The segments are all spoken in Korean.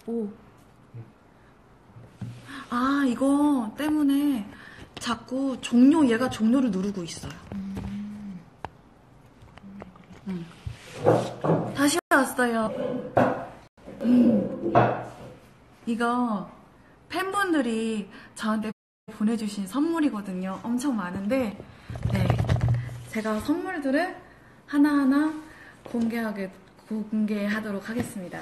오. 아, 이거 때문에 자꾸 얘가 종료를 누르고 있어요. 다시 왔어요. 이거 팬분들이 저한테 보내주신 선물이거든요. 엄청 많은데, 네, 제가 선물들을 하나하나 공개하도록 하겠습니다.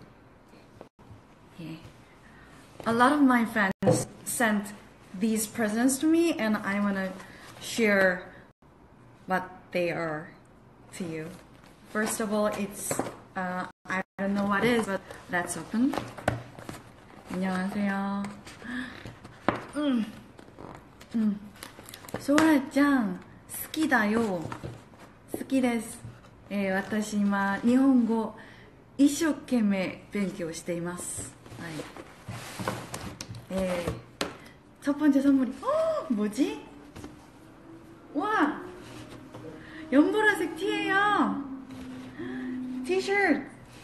예. A lot of my fans sent these presents to me, and I wanna share what they are to you. First of all, it's I don't know what it is, but let's open. 안녕하세요. ソラちゃん、好きだよ。好きです。私今日本語一生懸命勉強しています。はい。첫 번째 선물이 뭐지? 와! 연보라색 티예요. 티셔츠.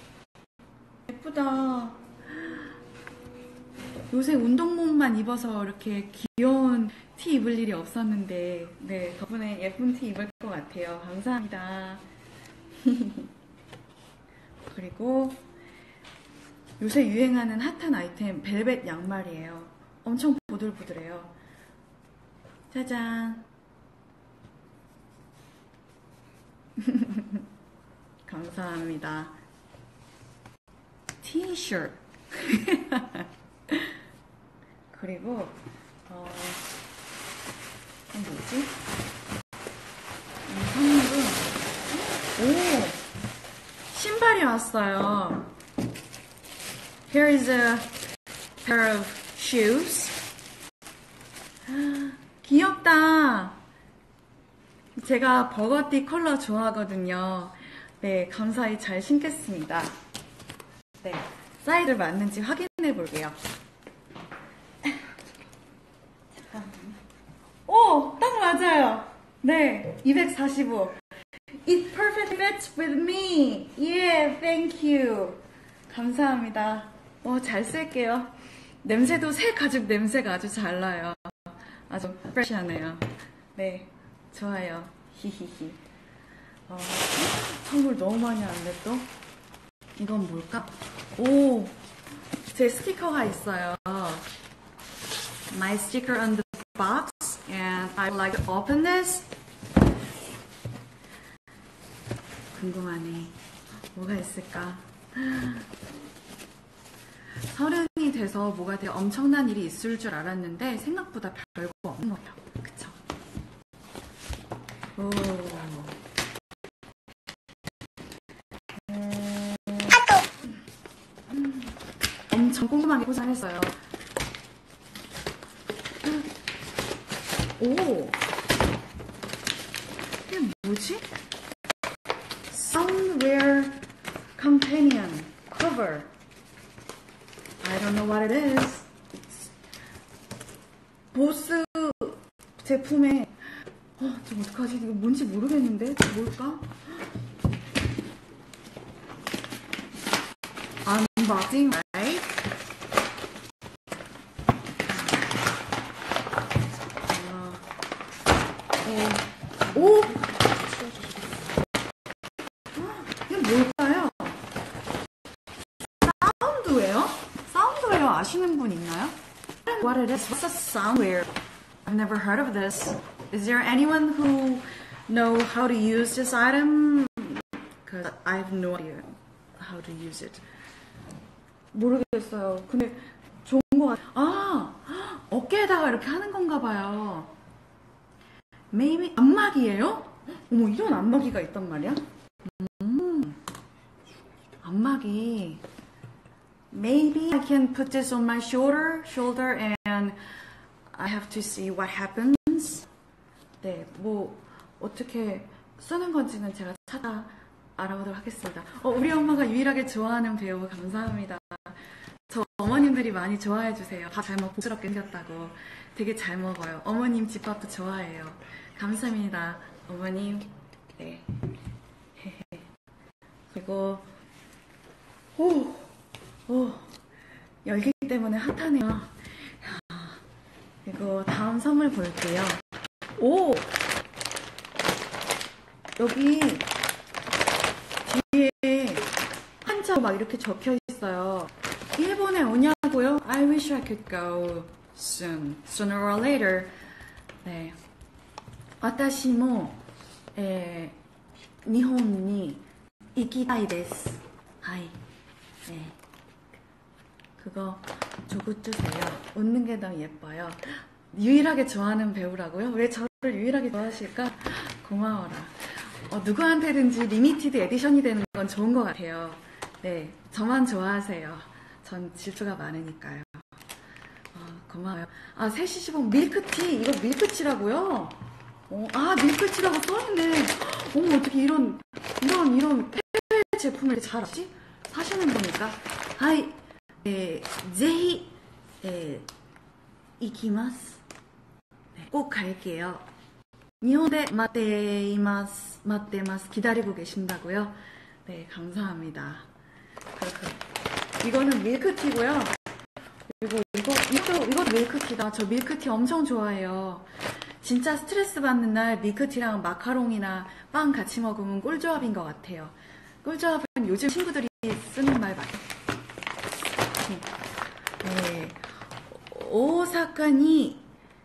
예쁘다. 요새 운동복만 입어서 이렇게 귀여운 티 입을 일이 없었는데, 네, 덕분에 예쁜 티 입을 것 같아요. 감사합니다. 그리고 요새 유행하는 핫한 아이템 벨벳 양말이에요. 엄청 보들보들해요. 짜잔. 감사합니다. 티셔츠. 그리고 뭐지? 이 선물은 신발이 왔어요. Here is a pair of shoes. 귀엽다. 제가 버거티 컬러 좋아하거든요. 네, 감사히 잘 신겠습니다. 네, 사이즈 맞는지 확인해 볼게요. 오, 딱 맞아요. 네, 245. It perfectly fits with me. Yeah, thank you. 감사합니다. 잘 쓸게요. 냄새도 새 가죽 냄새가 아주 잘 나요. 아주 프레시하네요. 네, 좋아요. 히히히. 선물 너무 많이 왔네 또. 이건 뭘까? 오, 제 스티커가 있어요. My sticker on the box, and I would like to open this. 궁금하네. 뭐가 있을까? 서른이 돼서 뭐가 되게 엄청난 일이 있을 줄 알았는데 생각보다 별거 없는 거예요. 그쵸? 오. 엄청 꼼꼼하게 포장했어요. 오, 이게 뭐지? Soundwear Companion Cover. I don't know what it is. 보스 제품에 저 어떡하지? 이거 뭔지 모르겠는데? 뭘까? Unboxing, right? 오! 이게 뭘까요? 사운드웨어? 사운드웨어 아시는 분 있나요? What it is? What's a soundwear? I've never heard of this. Is there anyone who know how to use this item? Because I have no idea how to use it. 모르겠어요. 근데 좋은 거 같아요. 어깨에다가 이렇게 하는 건가 봐요. Maybe 안마기예요? 어머, 이런 안마기가 있단 말이야? 안마기. Maybe I can put this on my shoulder and I have to see what happens. 네, 뭐 어떻게 쓰는 건지는 제가 찾아 알아보도록 하겠습니다. 우리 엄마가 유일하게 좋아하는 배우 감사합니다. 저 어머님들이 많이 좋아해 주세요. 다 잘 먹고 복스럽게 생겼다고. 되게 잘 먹어요. 어머님 집밥도 좋아해요. 감사합니다, 어머님. 네. 그리고 열기 때문에 핫하네요. 그리고 다음 선물 볼게요. 오! 여기 뒤에 한자로 막 이렇게 적혀 있어요. 일본에 오냐고요? I wish I could go soon, sooner or later. 네. 私も、日本に行きたいです. 하이. 네. 그거 조금 주세요. 웃는 게 너무 예뻐요. 유일하게 좋아하는 배우라고요? 왜 저를 유일하게 좋아하실까? 고마워라. 누구한테든지 리미티드 에디션이 되는 건 좋은 것 같아요. 네, 저만 좋아하세요. 전 질투가 많으니까요. 고마워요. 3시 15분 밀크티. 이거 밀크티라고요? 밀크티라고 써있네. 어떻게 이런 해외 제품을 잘 알지? 사시는 거니까. 하이. ぜひ 이기마스. 네, 꼭 갈게요. 일본에 맞대이마스. 기다리고 계신다고요? 네, 감사합니다. 이거는 밀크티고요. 그리고 이것도 밀크티다. 저 밀크티 엄청 좋아해요. 진짜 스트레스 받는 날 밀크티랑 마카롱이나 빵 같이 먹으면 꿀조합인 것 같아요. 꿀조합은 요즘 친구들이 쓰는 말 맞아요. 네. 오사카니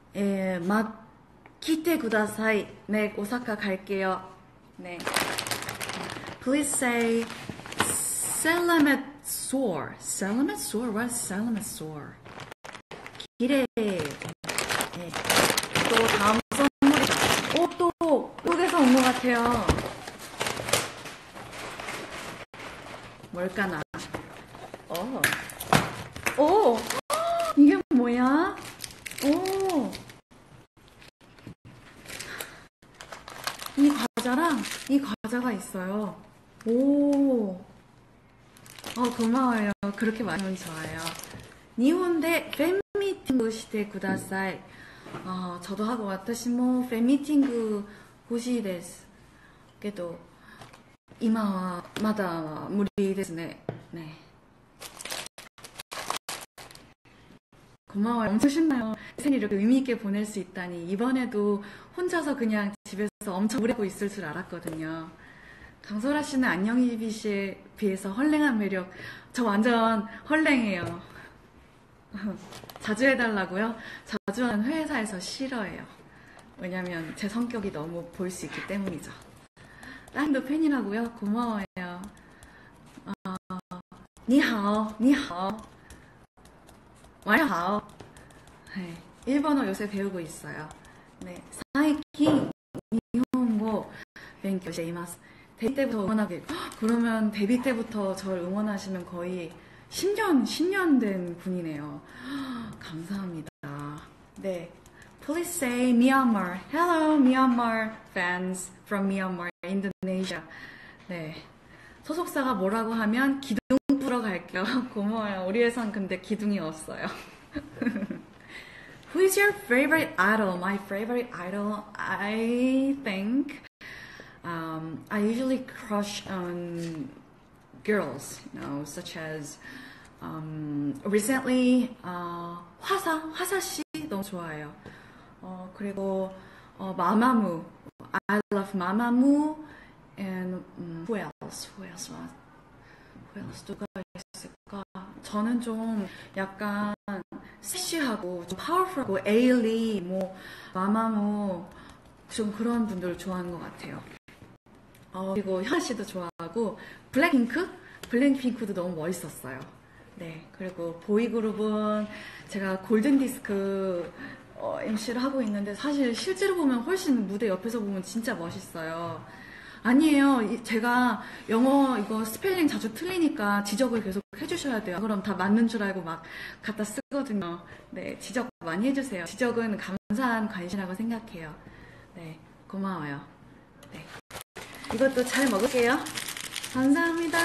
기대 구다사이. 네, 오사카 갈게요. 네. Please say Selamat Soar. Selamat Soar? What is Selamat Soar? 기대. 네. 또 다음 선물이 또 여기서 온 것 같아요. 뭘까나? 이게 뭐야? 이 과자랑 이 과자가 있어요. 고마워요. 그렇게 많으면 좋아요. 일본대 팬미팅 시대 구다사이. 저도 하고 와타시모 팬미팅 호시 데스. けど今はまだ無理ですね. 네. 고마워요. 엄청 신나요. 생일 이렇게 의미있게 보낼 수 있다니. 이번에도 혼자서 그냥 집에서 엄청 오래 하고 있을 줄 알았거든요. 강소라 씨는 안녕이비 씨에 비해서 헐랭한 매력. 저 완전 헐랭해요. 자주 해달라고요? 자주 하는 회사에서 싫어해요. 왜냐면 제 성격이 너무 보일 수 있기 때문이죠. 딸도 팬이라고요? 고마워요. 니하오. 晚上好. 네, 일본어 요새 배우고 있어요. 네, 最近 일본어 勉強しています. 데뷔 때부터 응원하게. 그러면 데뷔 때부터 저를 응원하시면 거의 10년 된 분이네요. 감사합니다. 네, please say Myanmar. Hello, Myanmar fans from Myanmar, Indonesia. 네, 소속사가 뭐라고 하면 기둥 뿌러 갈게요. 고마워요. 우리 회사는 근데 기둥이 없어요. Who is your favorite idol? My favorite idol, I think I usually crush on girls, such as recently 화사 씨 너무 좋아해요. 그리고 마마무, I love 마마무, and who else 누가 있을까? 저는 좀 약간 섹시하고 좀 파워풀하고 에일리, 마마무 좀 그런 분들을 좋아하는 것 같아요. 그리고 현아 씨도 좋아하고 블랙핑크도 너무 멋있었어요. 네, 그리고 보이그룹은 제가 골든디스크 MC를 하고 있는데 사실 실제로 보면 훨씬 무대 옆에서 보면 진짜 멋있어요. 아니에요. 제가 영어 이거 스펠링 자주 틀리니까 지적을 계속 해주셔야 돼요. 그럼 다 맞는 줄 알고 막 갖다 쓰거든요. 네, 지적 많이 해주세요. 지적은 감사한 관심이라고 생각해요. 네, 고마워요. 네, 이것도 잘 먹을게요. 감사합니다.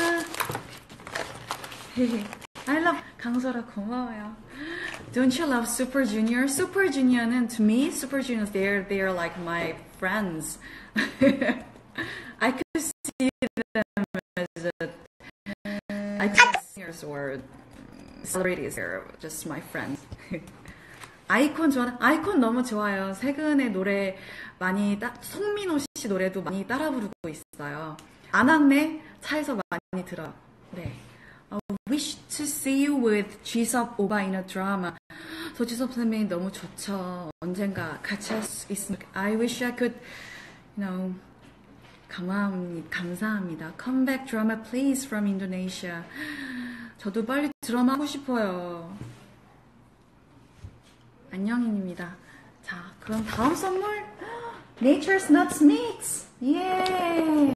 I love 강소라 고마워요. Don't you love Super Junior? Super Junior는 to me, Super Juniors they are like my friends. I could see them as I could singers or celebrities here, just my friends. 아이콘 좋아하는, 아이콘 너무 좋아요. 최근에 노래 많이, 송민호 씨 노래도 많이 따라 부르고 있어요. 안학내 차에서 많이 들어요. 네. Wish to see you with 지섭 오바 in a drama. 소지섭 선배님 너무 좋죠. 언젠가 같이 할 수 있으면. I wish I could, you know, 감사합니다. Come back drama please from Indonesia. 저도 빨리 드라마 하고 싶어요. 안녕입니다. 자, 그럼 다음 선물. Nature's Nuts Mix. 예.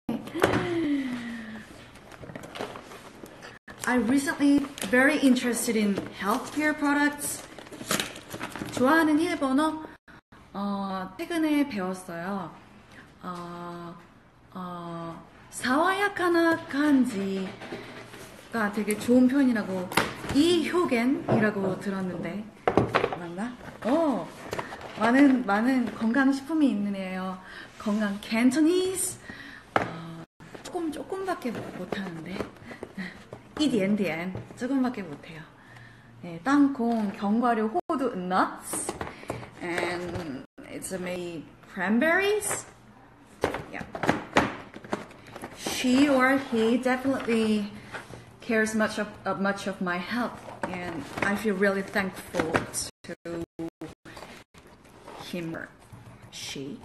I recently very interested in healthcare products. 좋아하는 일본어 최근에 배웠어요. 사와야카나 간지가 되게 좋은 표현이라고 이효겐이라고 들었는데 맞나? 많은 건강식품이 있는 애예요. 건강 캔토니스 조금밖에 못하는데 이디엔디엔 조금밖에 못해요. 네, 땅콩, 견과류, 호두, nuts, and it's made cranberries. Yeah. She or he definitely cares much of my health, and I feel really thankful to him or she.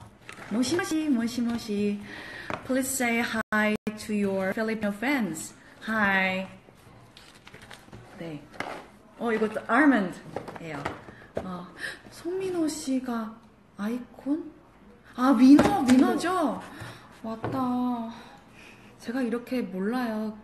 모시모시. Please say hi to your Filipino friends. Hi. 네. 이것도 almond예요. 송민호 씨가 아이콘? 민호죠? 맞다. 제가 이렇게 몰라요.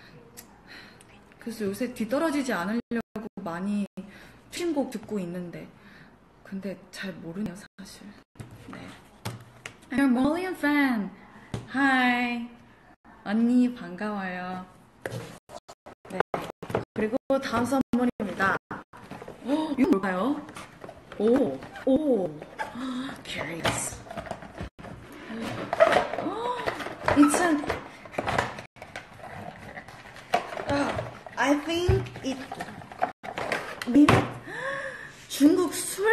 그래서 요새 뒤떨어지지 않으려고 많이 추신곡 듣고 있는데 근데 잘 모르네요, 사실. 네. I'm a Mongolian fan. Hi. 언니 반가워요. 네. 그리고 다음 선물입니다. 이거 뭘까요? Curious. It's an. I think it. 중국 술?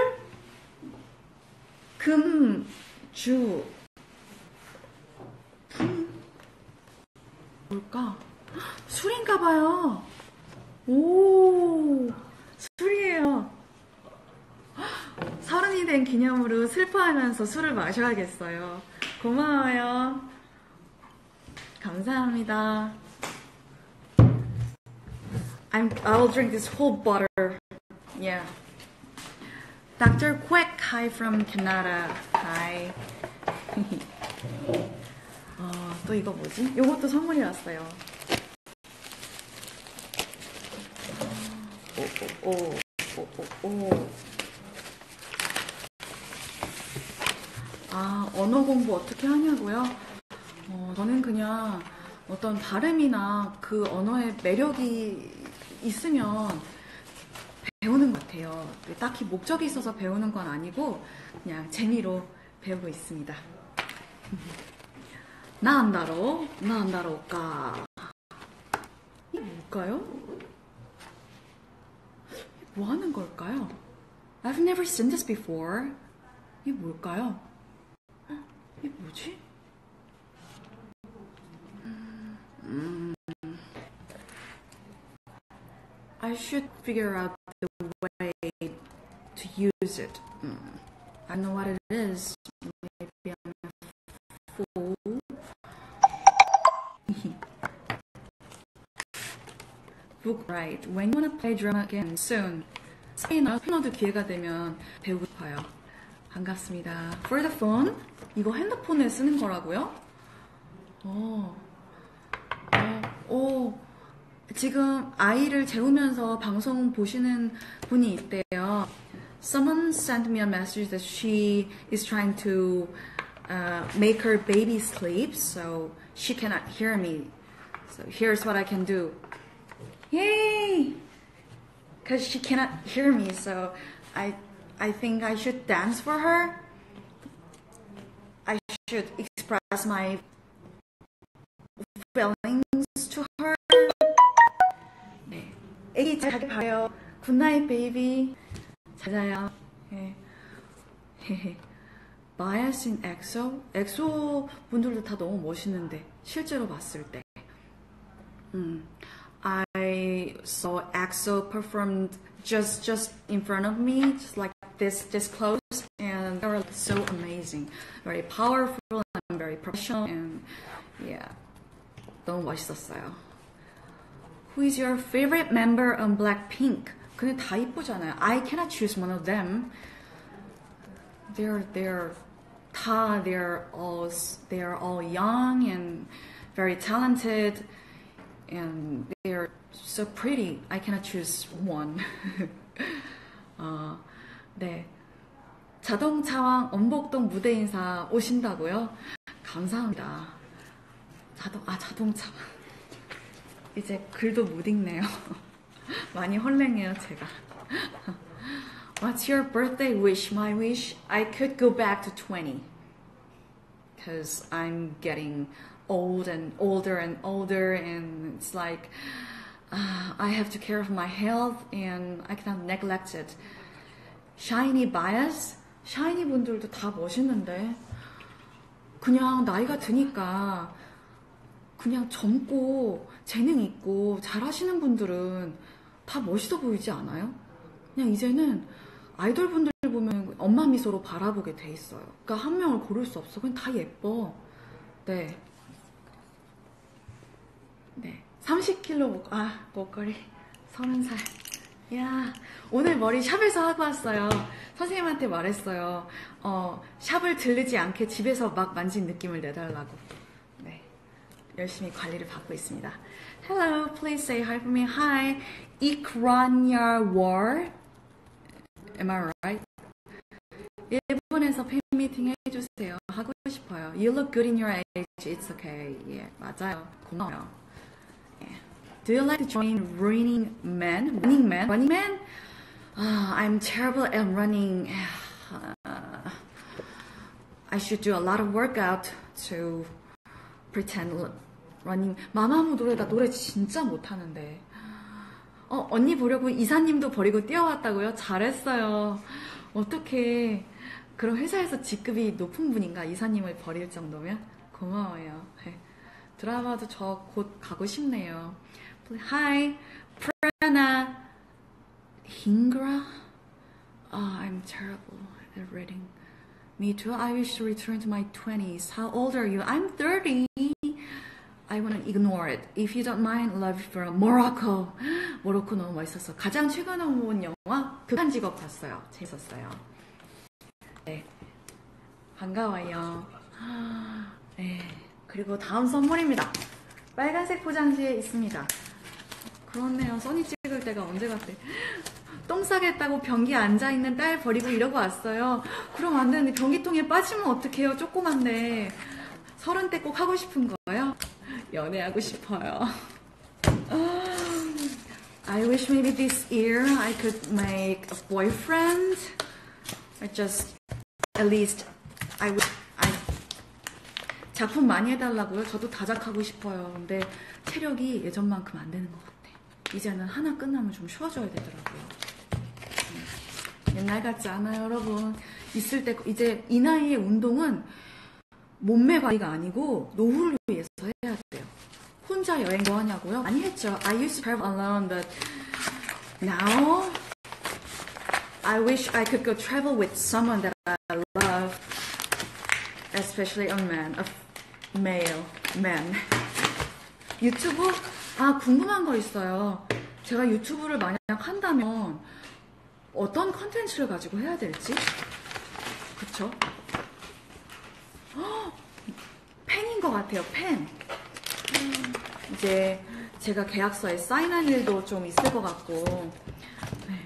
금주. 뭘까? 술인가봐요. 술이에요. 30이 된 기념으로 슬퍼하면서 술을 마셔야겠어요. 고마워요. 감사합니다. I'll drink this whole bottle. Yeah. Dr. Quack, hi from Canada. Hi. 또 이거 뭐지? 이것도 선물이 왔어요. 언어 공부 어떻게 하냐고요? 저는 그냥 어떤 발음이나 그 언어의 매력이 있으면 배우는 것 같아요. 딱히 목적이 있어서 배우는 건 아니고 그냥 재미로 배우고 있습니다. 나안다로까. 이게 뭘까요? 뭐 하는 걸까요? I've never seen this before. 이게 뭘까요? 이게 뭐지? I should figure out the way to use it. I don't know what it is. Maybe I'm a fool. Book right. When you wanna play drama again soon. 스페인어도 기회가 되면 배우고 싶어요. 반갑습니다. For the phone? 이거 핸드폰에 쓰는 거라고요? 지금 아이를 재우면서 방송 보시는 분이 있대요. Someone sent me a message that she is trying to make her baby sleep, so she cannot hear me. So here's what I can do. Yay! Because she cannot hear me, so I think I should dance for her. I should express my feelings to her. 애기 잘 자길 바래요. 굿나잇 베이비. 잘 자요. 예. Bias in EXO? 엑소 분들도 다 너무 멋있는데 실제로 봤을 때 I saw EXO performed just in front of me, just like this close, and they were so amazing, very powerful and very professional, and yeah, 너무 멋있었어요. Who is your favorite member on Blackpink? 근데 다 이쁘잖아요. I cannot choose one of them. They're all young and very talented, and they're so pretty. I cannot choose one. 네. 자동차왕 엄복동 무대 인사 오신다고요? 감사합니다. 자동차. 이제 글도 못 읽네요. 많이 헐랭해요, 제가. What's your birthday wish? My wish? I could go back to 20. Because I'm getting old and older and older, and it's like I have to care of my health and I cannot neglect it. Shiny bias? 샤이니 분들도 다 멋있는데 그냥 나이가 드니까 그냥 젊고 재능 있고 잘하시는 분들은 다 멋있어 보이지 않아요? 그냥 이제는 아이돌 분들 보면 엄마 미소로 바라보게 돼 있어요. 그러니까 한 명을 고를 수 없어. 그냥 다 예뻐. 네. 30kg 목걸이 30살. 야, 오늘 머리 샵에서 하고 왔어요. 선생님한테 말했어요. 샵을 들르지 않게 집에서 막 만진 느낌을 내달라고. 네, 열심히 관리를 받고 있습니다. Hello, please say hi for me. Hi, Ikranya War. Am I right? 일본에서 팬미팅 해주세요. 하고 싶어요. You look good in your age. It's okay. 예, 맞아요. 고마워요. Do you like to join Running Man? Running Man? I'm terrible at running. I should do a lot of workout to pretend running. 마마무 나 노래 진짜 못하는데. 언니 보려고 이사님도 버리고 뛰어왔다고요? 잘했어요. 어떻게 그럼 회사에서 직급이 높은 분인가? 이사님을 버릴 정도면? 고마워요. 드라마도 저 곧 가고 싶네요. Hi, Prana Hingra. I'm terrible at reading. Me too. I wish to return to my 20s. How old are you? I'm 30. I want to ignore it. If you don't mind, love you from Morocco. 모로코 너무 멋있었어. 가장 최근에 본 영화 극한 직업 봤어요. 재밌었어요. 네, 반가워요. 네, 그리고 다음 선물입니다. 빨간색 포장지에 있습니다. 그렇네요. 써니 찍을 때가 언제 같대. 똥 싸겠다고 변기에 앉아있는 딸 버리고 이러고 왔어요. 그럼 안 되는데 변기통에 빠지면 어떡해요. 조그만데. 30대 꼭 하고 싶은 거예요? 연애하고 싶어요. I wish maybe this year I could make a boyfriend. At least I wish 작품 많이 해달라고요? 저도 다작하고 싶어요. 근데 체력이 예전만큼 안 되는 것 같아. 이제는 하나 끝나면 좀 쉬어줘야 되더라고요. 옛날 같지 않아요, 여러분. 있을 때 이제 이 나이의 운동은 몸매 관리가 아니고 노후를 위해서 해야 돼요. 혼자 여행도 하냐고요? 많이 했죠. I used to travel alone, but now I wish I could go travel with someone that I love, especially a male man. 유튜브? 궁금한 거 있어요. 제가 유튜브를 만약 한다면 어떤 컨텐츠를 가지고 해야 될지? 그쵸? 팬인 것 같아요, 팬. 이제 제가 계약서에 사인할 일도 좀 있을 것 같고. 네.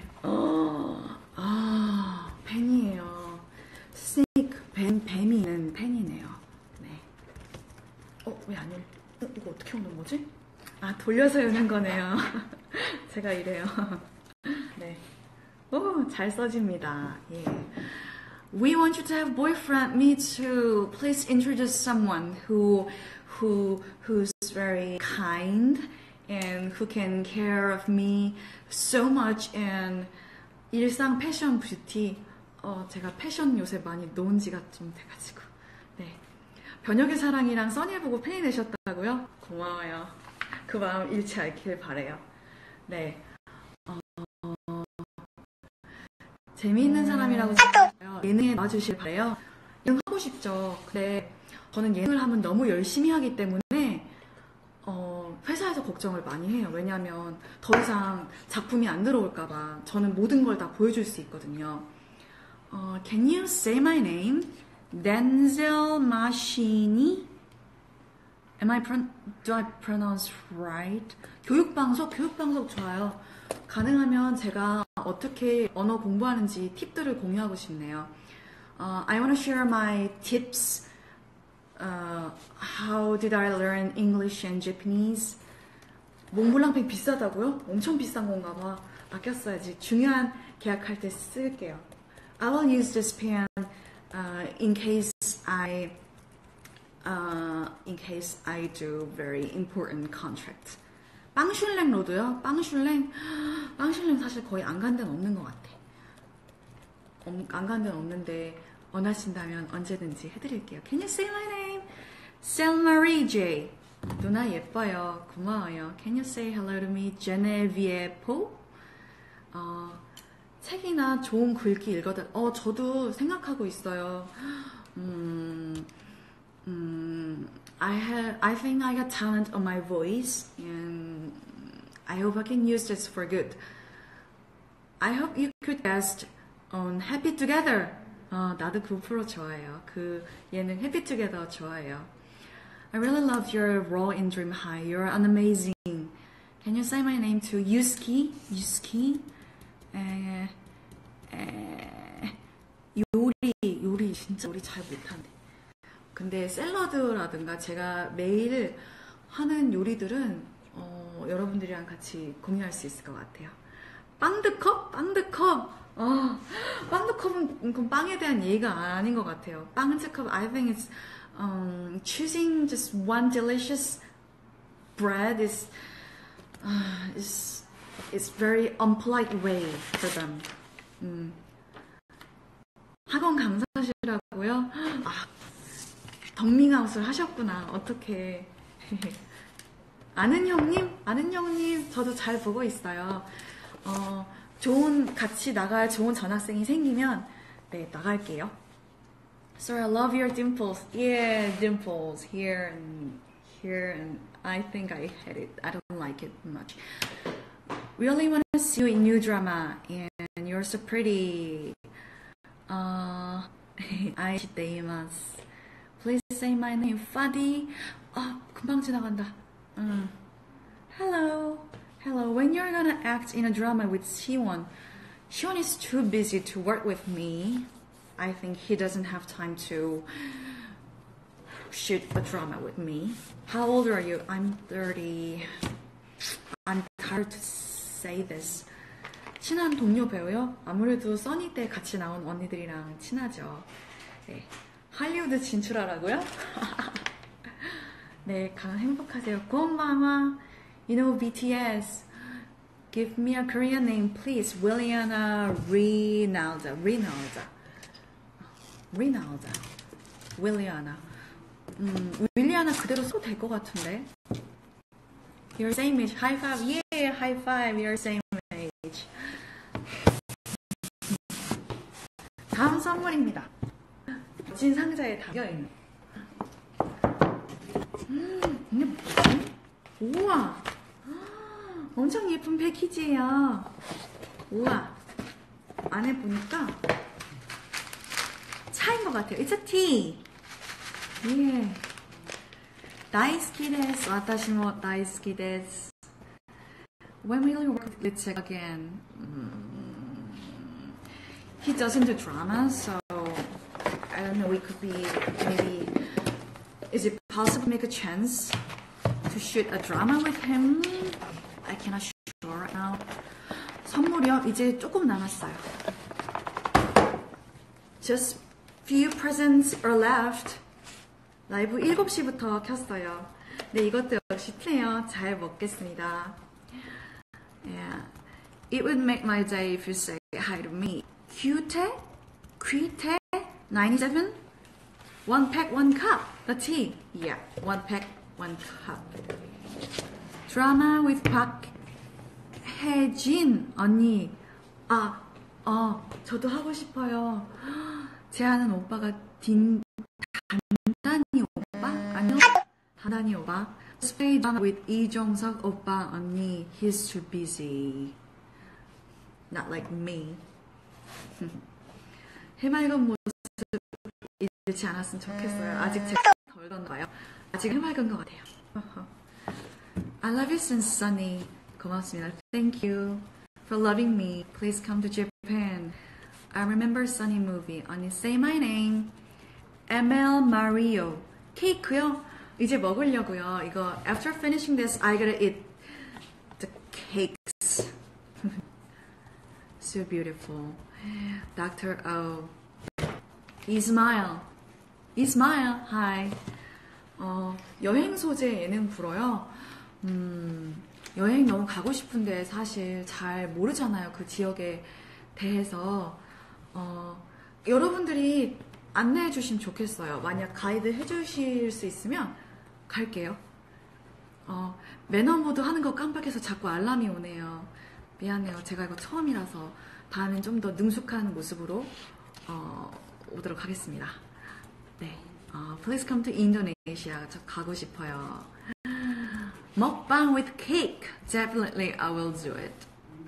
팬이에요. 스네이크, 뱀이 있는 팬이네요. 네. 왜 안 열? 이거 어떻게 오는 거지? 돌려서 여는 거네요. 제가 이래요. 네. 잘 써집니다. 예. We want you to have boyfriend. Me too. Please introduce someone who's very kind and who can care of me so much and 일상 패션 뷰티 제가 패션 요새 많이 놓은 지가 좀 돼가지고 네 변혁의 사랑이랑 써니 보고 팬이 되셨다고요? 고마워요. 그 마음 잃지 않길 바래요. 네 재미있는 사람이라고 생각해요. 예능에 나와주실 바래요. 예능 하고 싶죠. 근데 저는 예능을 하면 너무 열심히 하기 때문에 회사에서 걱정을 많이 해요. 왜냐하면 더 이상 작품이 안 들어올까봐 저는 모든 걸 다 보여줄 수 있거든요. Can you say my name? Denzel Mashini? Do I pronounce right? 교육방송 좋아요. 가능하면 제가 어떻게 언어 공부하는지 팁들을 공유하고 싶네요. I want to share my tips. How did I learn English and Japanese? 몽블랑팩 비싸다고요? 엄청 비싼 건가 봐. 아꼈어야지. 중요한 계약할 때 쓸게요. I will use this pen in case I do very important contract. 빵슐랭 로드요? 빵슐랭 사실 거의 안 간 데는 없는 것 같아. 안 간 데는 없는데 원하신다면 언제든지 해드릴게요. Can you say my name? Selmarie J. 누나 예뻐요. 고마워요. Can you say hello to me? Genevieve Po? 책이나 좋은 글귀 읽어달. 저도 생각하고 있어요. I think I got talent on my voice, and I hope I can use this for good. I hope you could guest on Happy Together. 나도 그 프로 좋아해요. 그 예능 Happy Together 좋아해요. I really love your role in Dream High. You're an amazing. Can you say my name to Yuski? 요리 진짜 요리 잘 못하는데. 근데 샐러드라든가 제가 매일 하는 요리들은 여러분들이랑 같이 공유할 수 있을 것 같아요. 빵드컵? 빵드컵은 빵에 대한 예의가 아닌 것 같아요. 빵드컵, I think it's choosing just one delicious bread is very unpolite way for them. 학원 강사시라고요? 덕밍아웃을 하셨구나. 어떻게 아는 형님 저도 잘 보고 있어요. 같이 나갈 좋은 전학생이 생기면 네 나갈게요. Sorry, I love your dimples. Yeah, dimples here and I think I hate it. I don't like it much. Really want to see you in new drama and you're so pretty. 아이시데이마스. Please say my name. Fadi. 금방 지나간다. Hello. When you're gonna act in a drama with Siwon? Siwon is too busy to work with me. I think he doesn't have time to shoot a drama with me. How old are you? I'm 30. I'm tired to say this. 친한 동료 배우요? 아무래도 써니 때 같이 나온 언니들이랑 친하죠. 네. 할리우드 진출하라고요? 네, 가장 행복하세요. 고마워. You know BTS. Give me a Korean name, please. Williana Rinalda. 윌리아나. 윌리아나 그대로 써도 될 것 같은데. You're same age. High five. Yeah, high five. You're same age. 다음 선물입니다. 멋진 상자에 담겨있는. 이게 뭐지? 우와. 엄청 예쁜 패키지예요. 우와. 안에 보니까 차인 것 같아요. It's a tea. 예. 다이스키 데스. 와타시모 다이스키 데스. When will you work with Lich again? He doesn't do drama, so I don't know. We could be maybe. Is it possible to make a chance to shoot a drama with him? I cannot sure right now. 선물이요? 이제 조금 남았어요. Just few presents are left. 라이브 7시부터 켰어요. 네, 이것도 역시 플랜 푸짐해요. 잘 먹겠습니다. Yeah. It would make my day if you say hi to me. Qte? 97? One pack, one cup. The tea. Yeah, one pack, one cup. Drama with 박혜진 언니. 저도 하고 싶어요. 제 아는 오빠가 단단히 오빠? 아니요, 단단히 오빠. Play drama with 이종석 오빠 언니. He's too busy. Not like me. 해맑은 모습 잃지 않았으면 좋겠어요. 아직 제가 덜 건가요? 아직 해맑은 것 같아요. I love you since Sunny. 고맙습니다. Thank you for loving me. Please come to Japan. I remember Sunny movie. 언니 say my name. ML Mario. 케이크요? 이제 먹으려고요. 이거 after finishing this, I gotta eat the cakes. So beautiful. Dr. O. Ismail. Ismail, hi. 여행 소재 예능 불어요. 여행 너무 가고 싶은데 사실 잘 모르잖아요. 그 지역에 대해서. 여러분들이 안내해 주시면 좋겠어요. 만약 가이드 해주실 수 있으면 갈게요. 매너모드 하는 거 깜빡해서 자꾸 알람이 오네요. 미안해요. 제가 이거 처음이라서 다음엔 좀 더 능숙한 모습으로 오도록 하겠습니다. 네, Please come to Indonesia. 저 가고 싶어요. 먹방 with cake. Definitely I will do it.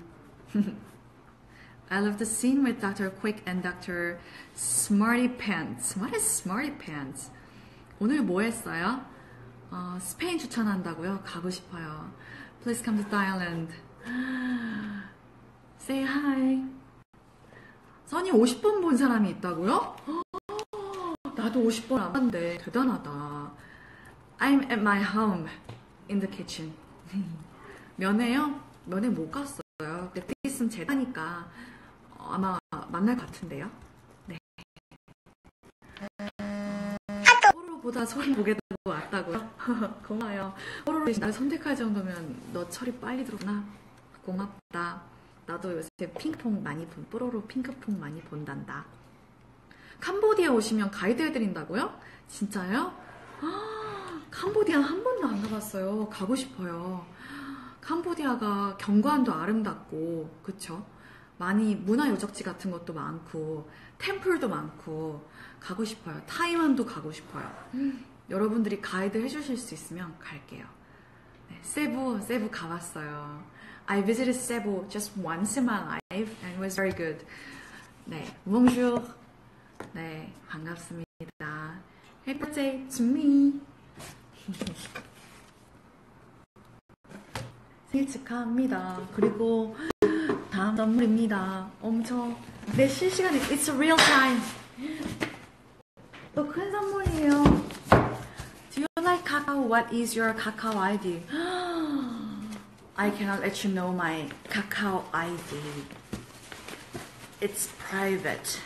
I love the scene with Dr. Quick and Dr. Smarty Pants. What is Smarty Pants? 오늘 뭐 했어요? 스페인 추천한다고요? 가고 싶어요. Please come to Thailand. Say hi. 선이 50번 본 사람이 있다고요? 나도 50번 안 봤는데 대단하다. I'm at my home in the kitchen. 면회요? 면회 못 갔어요. 근데 있으면 제다니까 아마 만날 것 같은데요. 네. 뽀로로보다 소리 보게 되고 왔다고요? 고마워요. 뽀로로 나를 선택할 정도면 너 철이 빨리 들어오나? 고맙다. 나도 요새 핑크퐁 많이 뽀로로 핑크퐁 많이 본단다. 캄보디아 오시면 가이드 해드린다고요? 진짜요? 캄보디아 한 번도 안 가봤어요. 가고 싶어요. 캄보디아가 경관도 아름답고, 그쵸? 많이 문화 유적지 같은 것도 많고, 템플도 많고, 가고 싶어요. 타이완도 가고 싶어요. 여러분들이 가이드 해주실 수 있으면 갈게요. 네, 세부 가봤어요. I visited Cebu just once in my life and it was very good. 네, bonjour. 네, 반갑습니다. Happy birthday to me. 생일 축하합니다. 그리고 다음 선물입니다. 엄청 내 실시간에 It's real time. 또 큰 선물이에요. Do you like cacao? What is your cacao ID? I cannot let you know my cacao ID. It's private.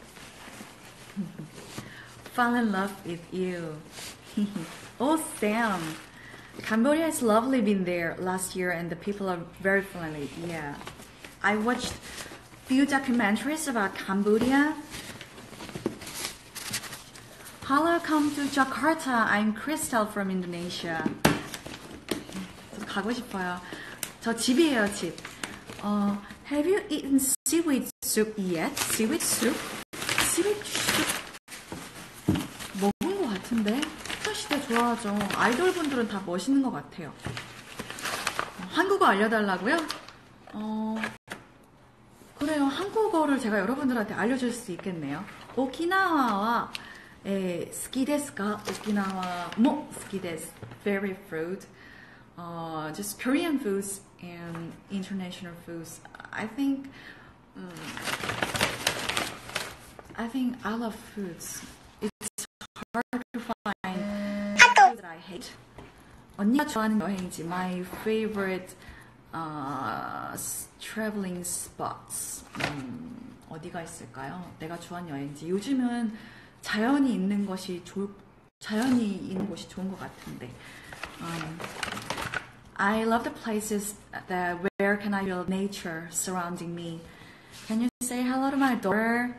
Fall in love with you. Oh, Sam. Cambodia is lovely. Been there last year and the people are very friendly. Yeah. I watched few documentaries about Cambodia. Hello, come to Jakarta. I'm Crystal from Indonesia. 저 가고 싶어요. 저 집이에요, 집. Have you eaten seaweed soup yet? Seaweed soup? Seaweed soup? 먹은 것 같은데? 소녀시대 좋아하죠. 아이돌 분들은 다 멋있는 것 같아요. 한국어 알려달라고요? 그래요. 한국어를 제가 여러분들한테 알려줄 수 있겠네요. 오키나와와 스키데스가 오키나와 모 스키데스 very food. Just Korean foods and international foods. I think I love foods. It's hard to find food that I hate. 언니가 좋아하는 여행지. My favorite traveling spots. 어디가 있을까요? 내가 좋아하는 여행지. 요즘은 자연이 있는 곳이 좋은 것 같은데. I love the places that where can I feel nature surrounding me. Can you say hello to my daughter?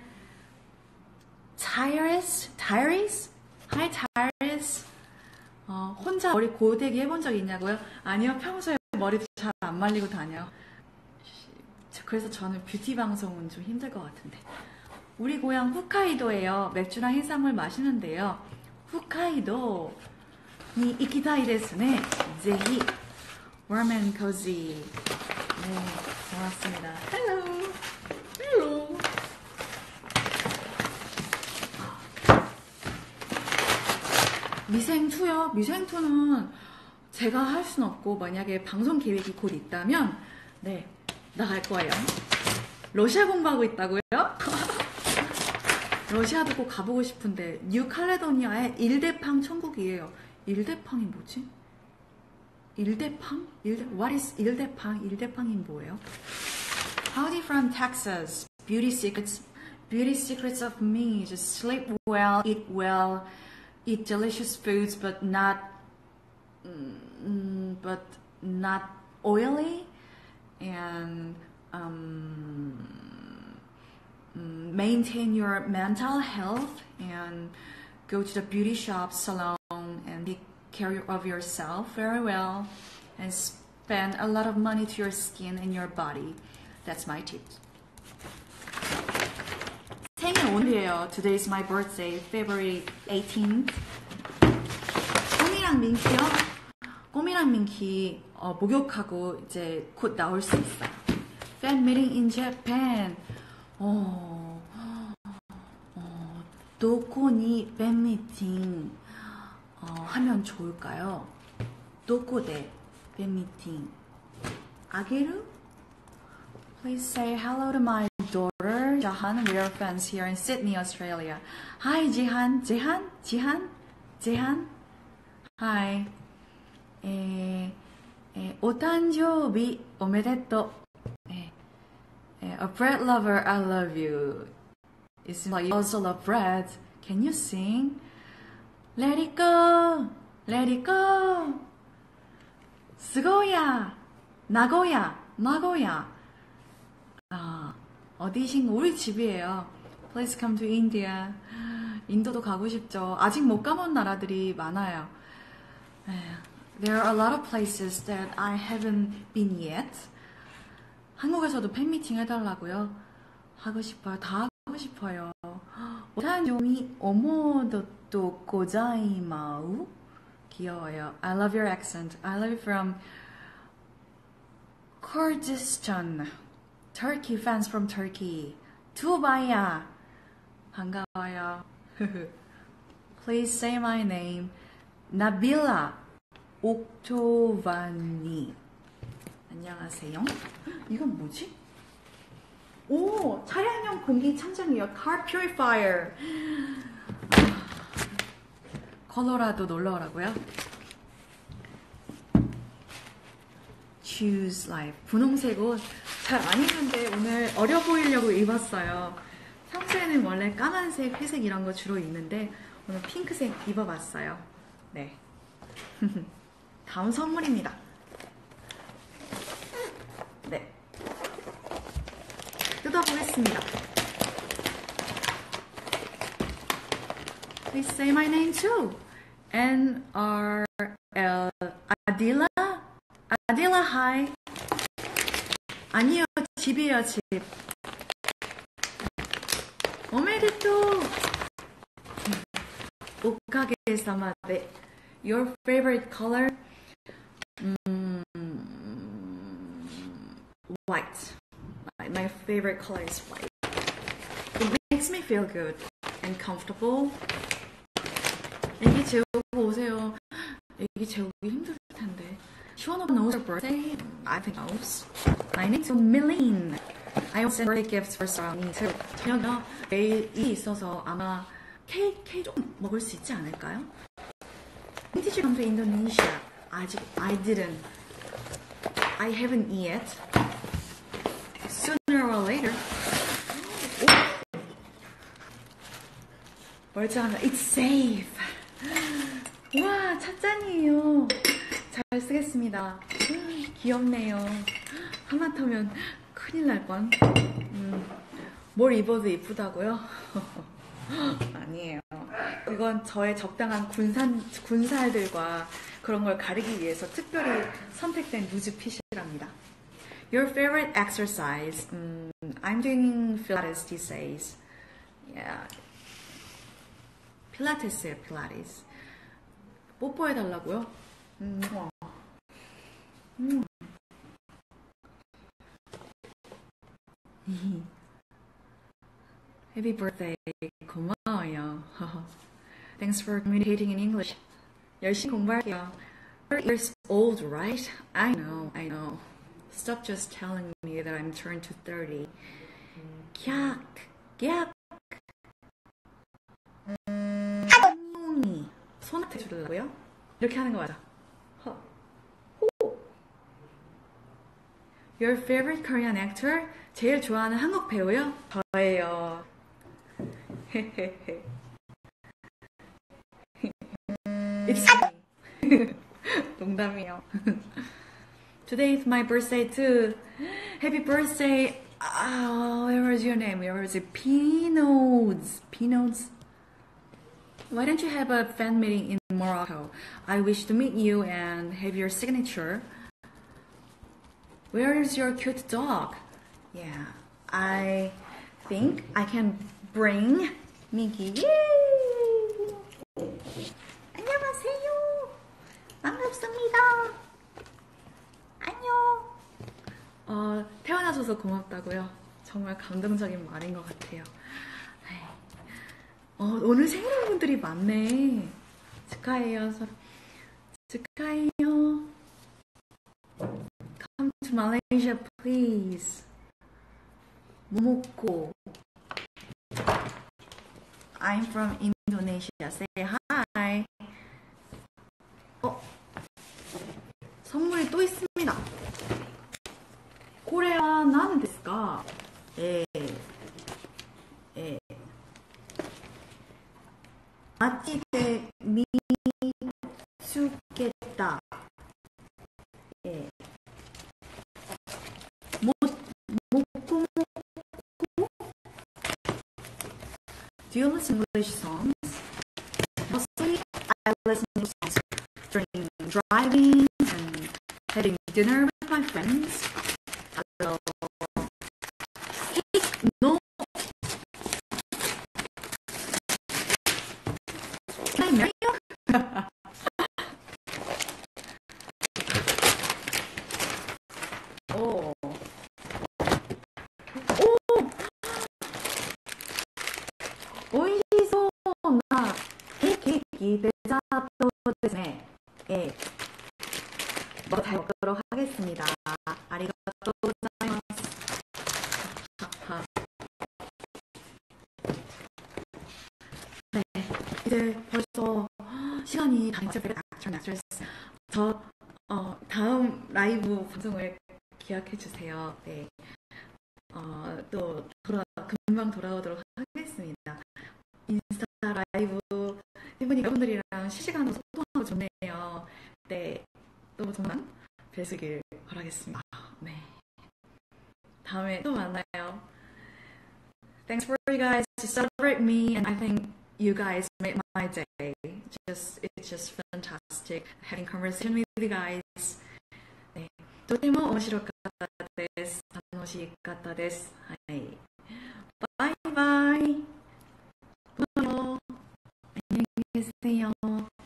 Tyrus? Hi Tyrus. 혼자 머리 고데기 해본 적 있냐고요? 아니요, 평소에 머리도 잘 안 말리고 다녀요. 그래서 저는 뷰티 방송은 좀 힘들 것 같은데. 우리 고향 홋카이도예요. 맥주랑 해산물 마시는데요. 홋카이도 니 이키타이 데스 네. 제히 warm and cozy. 네, 고맙습니다. Hello. 미생2요? 미생2는 제가 할 순 없고 만약에 방송 계획이 곧 있다면 네, 나갈 거예요. 러시아 공부하고 있다고요? 러시아도 꼭 가보고 싶은데 뉴칼레도니아의 일대팡 천국이에요. 일대팡이 뭐지? 일대팡? What is 일대팡? 일대팡이 뭐예요? Howdy from Texas. Beauty secrets of me. Just sleep well, eat delicious foods, but not oily, and maintain your mental health and go to the beauty shop, salon, and take care of yourself very well, and spend a lot of money to your skin and your body. That's my tip. 생일 오늘이에요. Today is my birthday, February 18th. 꼬미랑 민키요? 꼬미랑 민키 목욕하고 이제 곧 나올 수 있어요. Fan meeting in Japan. 도코니 팬 미팅 하면 좋을까요? 도코데 팬 미팅 아게루? Please say hello to my daughter Jahan. We are friends here in Sydney, Australia. Hi Jihan. Jihan. Hi. お誕生日おめでとう。A bread lover, I love you. It seems like you also love bread. Can you sing? Let it go, let it go. 스고야, 나고야. 어디신 우리 집이에요. Please come to India. 인도도 가고 싶죠. 아직 못 가본 나라들이 많아요. There are a lot of places that I haven't been yet. 한국에서도 팬미팅 해달라고요? 하고 싶어요. 다 하고 싶어요. 오탄요미 오모도또 고자이마우. 귀여워요. I love your accent. I love you from Kurdistan. Turkey, fans from Turkey. 두바이야. 반가워요. Please say my name. 나빌라 옥토바니. 안녕하세요. 이건 뭐지? 오, 차량용 공기 청정기요. Car Purifier. 컬러라도 놀러 오라고요? Choose Life. 분홍색 옷 잘 안 입는데 오늘 어려 보이려고 입었어요. 평소에는 원래 까만색, 회색 이런 거 주로 입는데 오늘 핑크색 입어봤어요. 네. 다음 선물입니다. 네. 뜯어보겠습니다. Please say my name too. NRL 아딜라? 아딜라 hi. 아니요, 집이에요, 집. 오메데토. 오카게사마. 네. Your favorite color? White. My favorite color is white. It makes me feel good and comfortable. 애기 재우고 오세요. 애기 재우기 힘들 텐데. Shona knows her birthday. I think knows. My name's Milene. I will send birthday gifts for Sarah. 저녁 내일이 있어서 아마 케이크 좀 먹을 수 있지 않을까요? When did you come to Indonesia? 아직 I didn't. I haven't yet. Sooner or later. 멀쩡하다. It's safe. 와, 찻잔이에요. 잘 쓰겠습니다. 귀엽네요. 하마터면 큰일 날 뻔. 뭘 입어도 이쁘다고요? 아니에요. 이건 저의 적당한 군살들과 그런 걸 가리기 위해서 특별히 선택된 누즈 핏이랍니다. Your favorite exercise? I'm doing Pilates these days. Yeah. 필라테스예요, 필라테스. 뽀뽀해달라고요? Happy birthday. 고마워요. Thanks for communicating in English. 열심히 공부할게요. 30 years old, right? I know. Stop just telling me that I'm turned to 30. 깍. 손한테 주려고요? 이렇게 하는 거 맞아. Your favorite Korean actor? 제일 좋아하는 한국 배우요? 저예요. It's me. 농담이에요. Today is my birthday too. Happy birthday. Where was your name? Where was it? Pinodes. Why don't you have a fan meeting in Morocco? I wish to meet you and have your signature. Where is your cute dog? Yeah, I think I can bring Mickey. Yay! 안녕하세요. 반갑습니다. 안녕. 태어나줘서 고맙다고요. 정말 감동적인 말인 것 같아요. 오늘 생일인 분들이 많네. 축하해요. 축하해요. Come to Malaysia, please. 모모코. I'm from Indonesia. Say hi. 선물이 또 있습니다. 코레아 나는ですか? 마치데 미수겠다. 모코모코. Do you listen to English songs? Mostly, I listen to songs during driving and having dinner with my friends. Hello. No. Can I marry you? 잘 먹도록 하겠습니다. 아리가또 고자이마스. 네, 이제 벌써 시간이 다 됐어요. 저 다음 라이브 방송을 기약해 주세요. 네, 또 금방 돌아오도록 하겠습니다. 인스타 라이브 해보니까 여러분들이랑 실시간으로 소통하고 좋네요. 네. 또 정말 뵈시길 바라겠습니다. 네. 다음에 또 만나요. Thanks for you guys to celebrate me, and I think you guys made my day. It's just fantastic having conversation with you guys. 네. とても面白かったです。楽しかったです。はい。バイバイ。안녕히 계세요.